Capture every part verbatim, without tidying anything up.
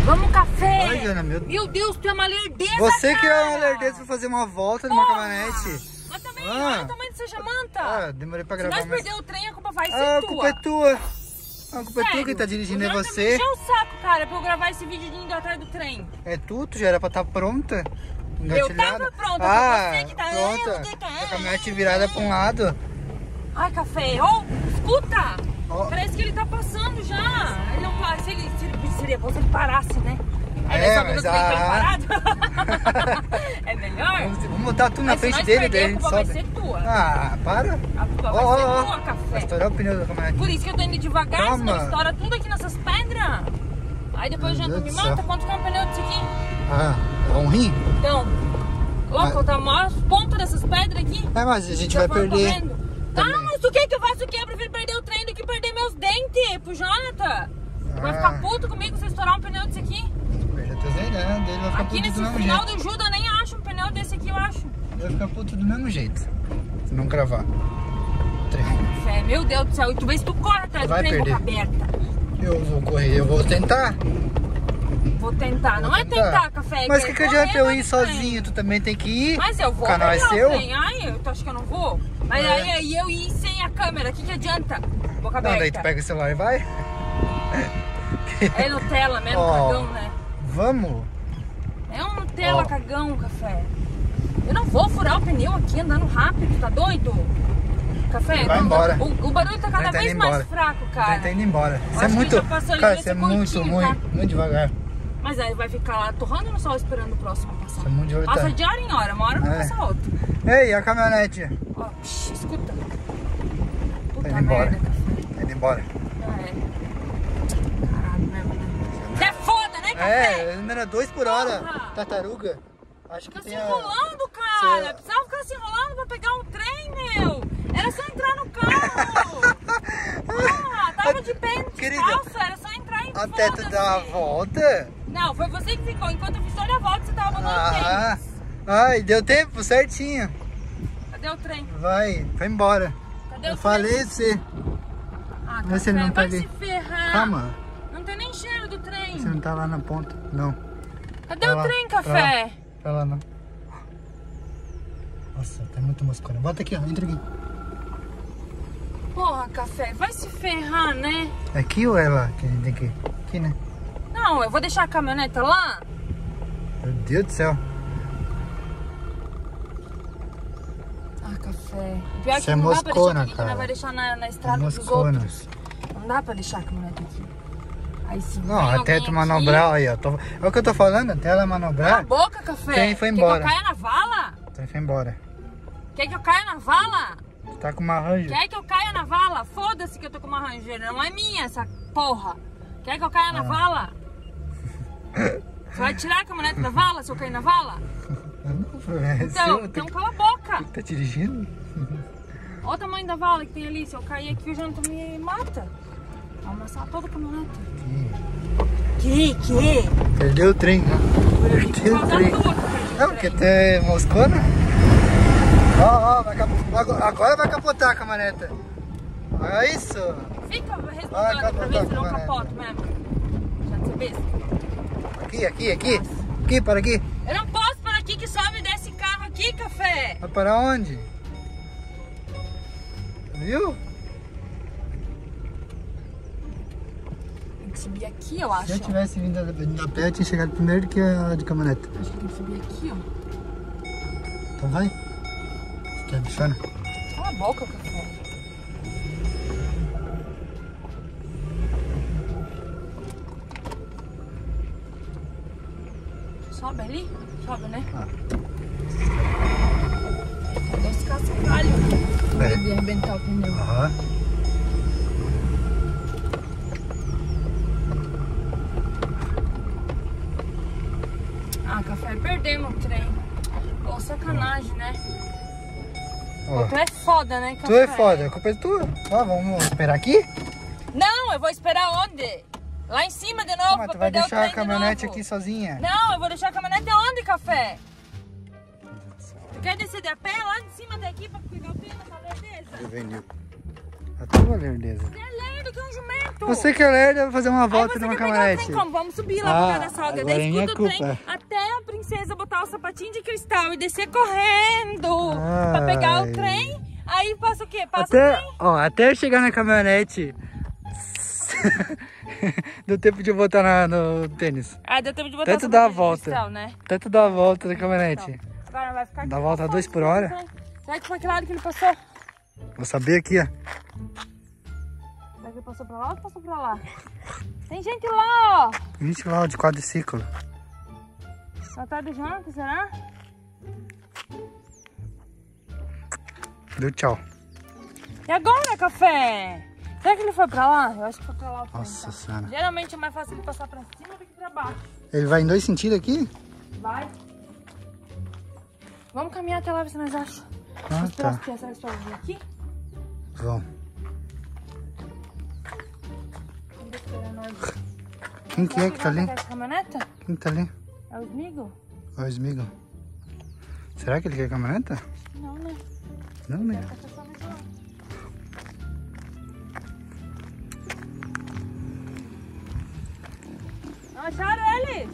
Vamos, Café. Ai, Ana, meu... meu Deus, tu é uma lerdeza, Você que cara. é uma lerdeza pra fazer uma volta numa caminhonete. Mas também, Ah. olha o tamanho dessa jamanta. Ah, demorei pra gravar. Se nós mas... perder o trem, a culpa vai ser Ah, a tua. culpa é tua. A culpa Sério? é tu que tá dirigindo, é O você. Me encheu o saco, cara, pra eu gravar esse vídeo indo atrás do trem. É tu, tu já era pra estar pronta. Eu tava pronta, ah, foi você que tá... pronta. A caminhonete virada pra um lado. Ai, Café, ô, escuta. Oh. Parece que ele tá passando já. Ele não para, se ele, se ele, seria bom se ele parasse, né? Aí É, nós sobe mas no trem a- pra ele parado. É melhor? Vamos, vamos botar tu na Mas se frente nós dele, perder, daí a a gente culpa vai sobe. ser tua. Ah, para. A culpa Ó, vai ó, ser ó. tua, Vai Café. estourar o pneu da caminhonete. Por isso que eu tô indo devagar, Calma. senão estoura tudo aqui nessas pedras. Aí depois Meu o Janta Deus me do mata. céu. Quanto que é um pneu disso aqui? Ah, é um rim? Então, louco, Mas- tá maior ponta dessas pedras aqui. É, mas a gente Já vai foram perder. correndo. também. Ah, mas tu quer que eu faça o quê? Eu prefiro perder o trem do que perder meus dentes pro Jonathan. Vai Ah. ficar puto comigo se eu estourar um pneu desse aqui? Perder teus dentes, né? Ele vai ficar Aqui puto nesse do mesmo final jeito. do Judas eu nem acho um pneu desse aqui, eu acho. Ele vai ficar puto do mesmo jeito. Se não gravar. Trem. Fé, meu Deus do céu, e tu vê se tu corre atrás do Vai trem boca perder. aberta. Eu vou correr, eu vou tentar. Vou tentar, não é tentar, Café. Mas o é que, que correr adianta eu atrás ir do trem. sozinho? Tu também tem que ir. Mas eu vou O canal é pegar o seu? trem. Ai, tu acha que eu não vou? Mas É. aí, aí eu ir sem a câmera, o que, que adianta? Boca Não, aberta. daí tu pega o celular e vai. É Nutella mesmo, Ó. cagão, né? Vamos. É um Nutella Ó. cagão, Café. Eu não vou furar o pneu aqui andando rápido, tá doido? Café, Vai não- embora. O, o barulho tá cada Vai tá vez indo mais embora. fraco, Tá, cara. tá indo embora. Isso acho é que muito. já passou ali Cara, nesse isso é muito, curtinho, muito, tá? muito devagar. Mas aí vai ficar lá torrando no sol esperando o próximo passar. Isso é muito devagar. Passa de hora em hora, uma hora vai É. passar outro. Ei, a caminhonete? Ó, psh, escuta. Puta Tá indo embora. merda, Café. Tá indo embora. Ah, é. Caralho mesmo, né? Você é foda, né, Café? É, número dois por hora. Porra. Tartaruga. Acho que Fica se tem a... enrolando, cara. Você- Precisava ficar se enrolando pra pegar um trem, meu. Era só entrar no carro. Ah, tava de pé de Querida, calça, era só entrar e Até tu foda-se. dar a volta? Não, foi você que ficou. Enquanto eu fiz toda a volta, você tava mandando Ah, tênis. ai, deu tempo certinho. Cadê o trem? Vai, vai embora. Cadê Eu o falei trem? pra você. Ah, Vê se ele Café, não tá vai ali. se ferrar. Calma, Não tem nem cheiro do trem. você não tá lá na ponta. Não, Cadê Pra o lá, trem, pra Café? pra lá não. Nossa, tá muito moscona. Bota aqui, ó, entra aqui. Porra, Café, vai se ferrar, né? Aqui ou é lá? Que a gente tem que ir? Aqui, né? Não, eu vou deixar a caminhoneta lá. Meu Deus do céu. Ah, Café. Pior Isso que é não dá pra deixar moscona, aqui, que cara. nós vai deixar na, na estrada dos Moscona. outros. Não dá pra deixar a caminhonete aqui. Aí sim. Não, até tu manobrar aí, ó. Tô... É o que eu tô falando, até ela Cala a manobrar. boca, Café. Quem foi Quer embora? que eu caia na vala? Você foi embora. Quer que eu caia na vala? Tá com uma ranja. Quer que eu caia na vala? Foda-se que eu tô com uma rangeira. Não é minha essa porra. Quer que eu caia na Ah. vala? Você vai tirar a caminhonete da vala se eu cair na vala? Não, problema é Então, seu, então tem cala a boca. que- Tá dirigindo? Olha o tamanho da vala que tem ali. Se eu cair aqui, o Jonathan me mata. Vai amassar toda a caminhonete. Que? Que? Perdeu o trem, né? Perdeu o Falta trem. tua que eu perdi o Não, trem. porque tu é moscona. Ó, ó, vai cap... agora- agora vai capotar a caminhoneta. Olha isso. Fica Vai respondendo pra capotar ver se não a caminhonete. capoto mesmo. Já te besta. Aqui, aqui, aqui. Aqui, para aqui. Eu não posso parar aqui que sobe e desce carro aqui, Café. Vai para onde? Viu? Tem que subir aqui, eu Se acho. eu tivesse vindo a vindo a pé, eu tinha chegado primeiro do que a de caminhonete. Acho que tem que subir aqui, ó. Então vai. Quer bichona? Cala a boca, Café. Sobe ali? Sobe, né? Ah. Cadê esse cascalho? É. De arrebentar o pneu. Aham. Ah, Café, perdemos o trem. Pô, sacanagem, né? Ó. Tu é foda, né, Café? Tu é foda, a culpa é tua. Ó, vamos esperar aqui? Não, eu vou esperar onde? Lá em cima de novo, Mas pra tu vai perder o deixar trem a caminhonete de novo. aqui sozinha? Não, eu vou deixar a caminhonete onde, Café? Tu quer descer de a pé lá de cima daqui pra pegar o trem na caminhonete? Juvenil. A tua lerdeza. Você é lerdo que é um jumento. Você que é lerdo, vai fazer uma volta Aí você numa quer pegar o caminhonete. trem como? Vamos subir lá Ah, por causa da sogra. agora Daí é minha escuta o trem culpa. até a princesa botar o sapatinho de cristal e descer correndo Ai. pra pegar o trem. Aí passa o quê? Passa Até, o trem. ó, até eu chegar na caminhonete. Deu tempo de botar na, no tênis. Ah, deu tempo de botar Tanto o dá a sapatinho de volta. cristal, né? Tanto dá a volta na caminhonete. Agora vai ficar aqui. Dá a volta a dois por hora. Será que foi que lado que ele passou? Vou saber aqui, ó. Será que ele passou pra lá ou passou pra lá? Tem gente lá, ó. Gente lá, ó, de quadriciclo. Só tá do Jonathan, será? Deu tchau. E agora, café? Será que ele foi pra lá? Eu acho que foi pra lá. Nossa tá. senhora. Geralmente é mais fácil ele passar pra cima do que pra baixo. Ele vai em dois sentidos aqui? Vai. Vamos caminhar até lá, ver se nós achamos. Ah, Vamos esperar tá. os pés. Será que eles vir aqui? Vamos. Vamos esperar nós. Quem que é que tá ali? Essa caminhoneta? Quem que tá ali? É o Smigo? Ó, o Smigo. Será que ele quer caminhoneta? Não, né? Não, né? Tá passando aqui, ó. Não acharam ele?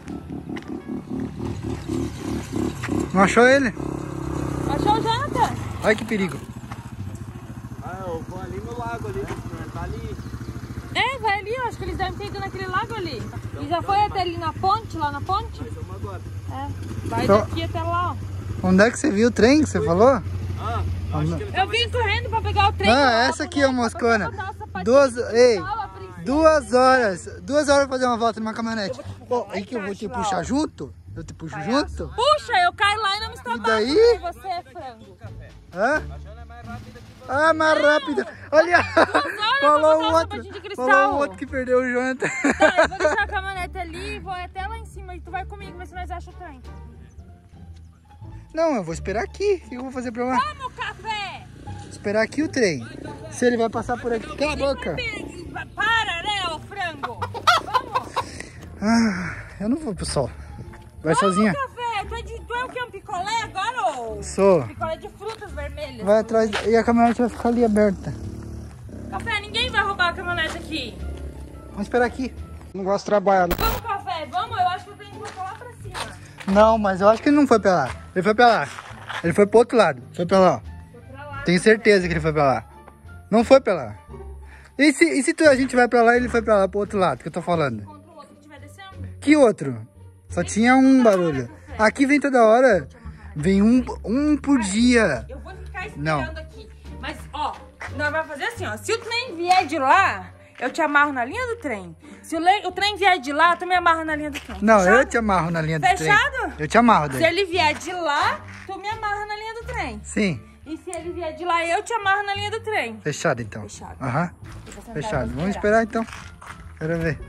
Não achou ele? Achou o Jonathan? Ai, que perigo. Ah, eu vou ali no lago ali, tá ali. É, vai ali, ó. Acho que eles devem ter ido naquele lago ali. E já foi até ali na ponte, lá na ponte? Mas vamos agora. É. Vai Então- daqui até lá, ó. Onde é que você viu o trem que você falou? Ah, acho que ele Eu vim correndo pra pegar o trem. Ah, lá, essa aqui, pra ó, Moscona. botar o sapatinho Duas, de ei, cristal, a princesa. duas horas. Duas horas pra fazer uma volta numa caminhonete. Pô, aí que eu vou te embaixo lá, puxar ó. junto? Eu te puxo junto? Puxa, eu caio lá e não me estabalo. daí? porque Você é frango. Hã? a Jana é mais rápida que você. Ah, mais rápido. Olha, falou botar o o outro. sapatinho de cristal. Falou o outro que perdeu o Jonathan. Tá, eu vou deixar a caminhonete ali e vou até lá em cima. E tu vai comigo, ver se nós achamos o trem. Não, eu vou esperar aqui. O que eu vou fazer pra lá? Vamos, café! Esperar aqui o trem. Se ele vai passar por aqui. Cala a boca. Para, né, ô frango? Vamos! Ah, eu não vou pro sol. Vai sozinha. Café, tu é, de, tu é o que? Um picolé agora, ou? Sou. Picolé de frutas vermelhas. Vai atrás. E a caminhonete vai ficar ali aberta. Café, ninguém vai roubar a caminhonete aqui. Vamos esperar aqui. Não gosto de trabalhar. Vamos, café, vamos? Eu acho que eu tenho que colocar lá pra cima. Não, mas eu acho que ele não foi pra lá. Ele foi pra lá. Ele foi pro outro lado. Foi pra lá, ó. Foi pra lá. Tenho certeza que ele foi pra lá. Não foi pra lá. E se, e se tu, a gente vai pra lá e ele foi pra lá, pro outro lado, que eu tô falando? Contra o outro que estiver descendo. Que outro? Só tinha um barulho. Aqui vem toda hora. Vem um, um por dia. Eu vou ficar esperando Não. aqui. Mas, ó, nós vamos fazer assim, ó. Se o trem vier de lá, eu te amarro na linha do trem. Se o, le... o trem vier de lá, tu me amarra na linha do trem. Não, Fechado? eu te amarro na linha do trem. Fechado? Eu te amarro Se daí. ele vier de lá, tu me amarra na linha do trem. Sim, E se ele vier de lá, eu te amarro na linha do trem. fechado então. Fechado. Aham, Eu vou sentar, fechado. vou Vamos esperar então. Quero ver.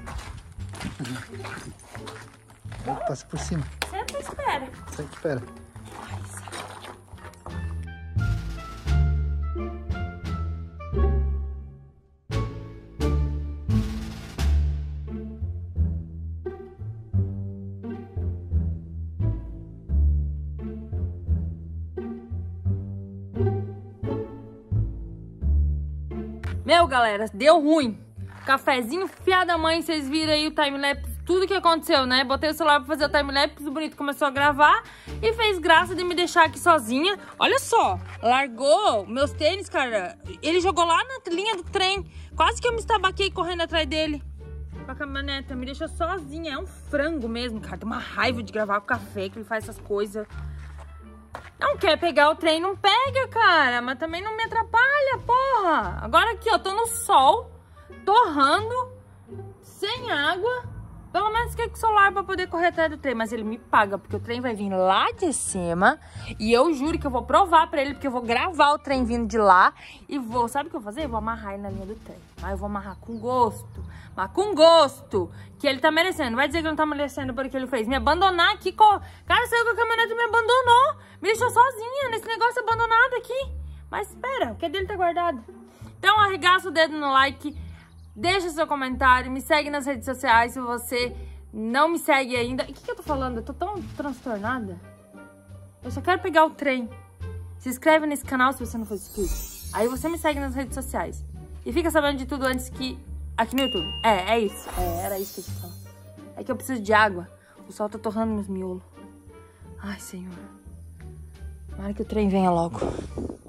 Passa por cima. Senta e espera. Sai que espera. Meu, galera, deu ruim. Cafezinho fiado da mãe, vocês viram aí o timelapse, tudo que aconteceu, né? Botei o celular pra fazer o timelapse, o bonito começou a gravar e fez graça de me deixar aqui sozinha. Olha só, largou meus tênis, cara. Ele jogou lá na linha do trem. Quase que eu me estabaquei correndo atrás dele. Com a caminhoneta, me deixou sozinha. É um frango mesmo, cara. Tem uma raiva de gravar com café, que ele faz essas coisas. Não quer pegar o trem, não pega, cara. Mas também não me atrapalha, porra. Agora aqui, ó, tô no sol, torrando, sem água. Pelo menos fiquei com o celular pra poder correr atrás do trem. Mas ele me paga, porque o trem vai vir lá de cima. E eu juro que eu vou provar pra ele, porque eu vou gravar o trem vindo de lá. E vou, sabe o que eu vou fazer? Eu vou amarrar ele na linha do trem. Mas eu vou amarrar com gosto. Mas com gosto. Que ele tá merecendo. Não vai dizer que não tá merecendo por que ele fez. Me abandonar aqui. Co... Cara, saiu com a caminhonete e me abandonou. Me deixou sozinha nesse negócio abandonado aqui. Mas espera, o que é dele tá guardado? Então arregaça o dedo no like. Deixa seu comentário. Me segue nas redes sociais se você não me segue ainda. O que, que eu tô falando? Eu tô tão transtornada. Eu só quero pegar o trem. Se inscreve nesse canal se você não for inscrito. Aí você me segue nas redes sociais. E fica sabendo de tudo antes que... Aqui no YouTube. É, é isso. É, era isso que eu te falo. É que eu preciso de água. O sol tá torrando meus miolos. Ai, Senhor. Tomara que o trem venha logo.